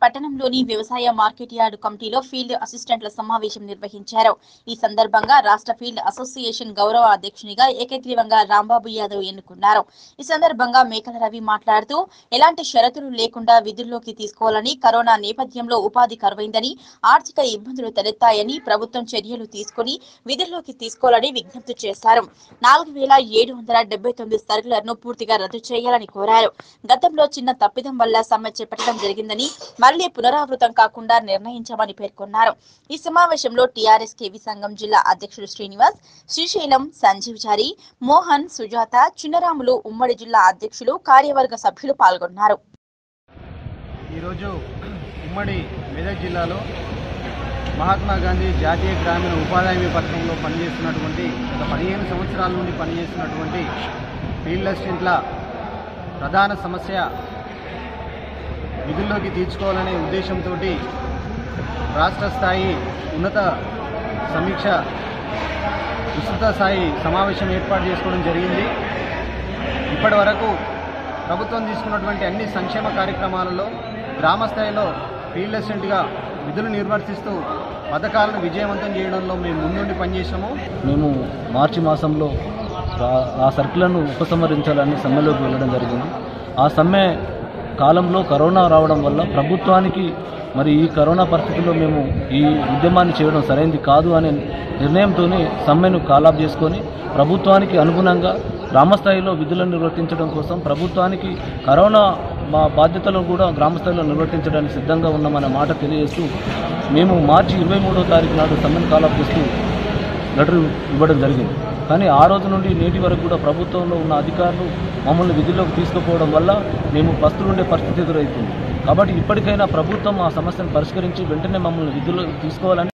పట్టణంలోని వ్యవసాయ market yard కమిటీలో ఫీల్డ్ అసిస్టెంట్ల సమావేశం నిర్వహించారు. ఈ సందర్భంగా రాష్ట్ర ఫీల్డ్ అసోసియేషన్ గౌరవ అధ్యక్షునిగా ఏకగ్రీవంగా రాంబాబు యాదవ్ ఎన్నుకున్నారు. ఈ సందర్భంగా మేకల రవి మాట్లాడుతూ ఎలాంటి షరతులు లేకుండా విధుల్లోకి తీసుకోవాలని, కరోనా నేపథ్యంలో ఉపాధి కరువైందని, ఆర్థిక ఇబ్బందులు తలెత్తాయని ప్రభుత్వం చర్యలు తీసుకుని విధుల్లోకి తీసుకోవాలని విజ్ఞప్తి చేశారు. 4779 సర్కులర్ను పూర్తిగా రద్దు చేయాలని కోరారు. గతంలో చిన్న తప్పిదం వల్ల సమ్మె చేపట్టడం జరిగిందని, మళ్లీ పునరావృతం కాకుండా నిర్ణయించామని పేర్కొన్నారు. ఈ సమావేశంలో టీఆర్ఎస్ కేవి సంఘం జిల్లా అధ్యక్షుడు శ్రీనివాస్, శ్రీశైలం, సంజీవ్ చారి, మోహన్, సుజాత, చిన్నరాములు, ఉమ్మడి జిల్లా అధ్యక్షులు, కార్యవర్గ సభ్యులు పాల్గొన్నారు. ఈరోజు ఉమ్మడి మెదక్ జిల్లాలో మహాత్మా గాంధీ జాతీయ గ్రామీణ ఉపాధి హామీ పథకంలో పనిచేస్తున్నటువంటి గత 15 సంవత్సరాల నుండి పనిచేస్తున్నటువంటి ఫీల్డ్ అసిస్టెంట్ల ప్రధాన సమస్య విధుల్లోకి తీర్చుకోవాలనే ఉద్దేశంతో రాష్ట్ర స్థాయి ఉన్నత సమీక్ష విస్తృత స్థాయి సమావేశం ఏర్పాటు చేసుకోవడం జరిగింది. ఇప్పటి వరకు ప్రభుత్వం తీసుకున్నటువంటి అన్ని సంక్షేమ కార్యక్రమాలలో గ్రామ స్థాయిలో ఫీల్డ్ అసిస్టెంట్గా విధులు నిర్వర్తిస్తూ పథకాలను విజయవంతం చేయడంలో మేము ముందుండి పనిచేసాము. మేము మార్చి మాసంలో ఆ సర్కులను ఉపసంహరించాలని సమ్మెలోకి వెళ్ళడం జరిగింది. ఆ సమ్మె కాలంలో కరోనా రావడం వల్ల ప్రభుత్వానికి మరి ఈ కరోనా పరిస్థితుల్లో మేము ఈ ఉద్యమాన్ని చేయడం సరైనది కాదు అనే నిర్ణయంతో సమ్మెను కాలాప్ చేసుకొని ప్రభుత్వానికి అనుగుణంగా గ్రామస్థాయిలో విధులను నిర్వర్తించడం కోసం ప్రభుత్వానికి కరోనా బాధ్యతలను కూడా గ్రామస్థాయిలో నిర్వర్తించడానికి సిద్ధంగా ఉన్నామన్న మాట తెలియజేస్తూ మేము మార్చి 23వ తారీఖు నాడు సమ్మెను కాలాప్ చేస్తూ లెటర్ ఇవ్వడం జరిగింది. కానీ ఆ రోజు నుండి నేటి వరకు కూడా ప్రభుత్వంలో ఉన్న అధికారులు మమ్మల్ని విధుల్లోకి తీసుకుపోవడం వల్ల మేము పస్తులుండే పరిస్థితి ఎదురవుతుంది. కాబట్టి ఇప్పటికైనా ప్రభుత్వం ఆ సమస్యను పరిష్కరించి వెంటనే మమ్మల్ని విధుల్లోకి తీసుకోవాలని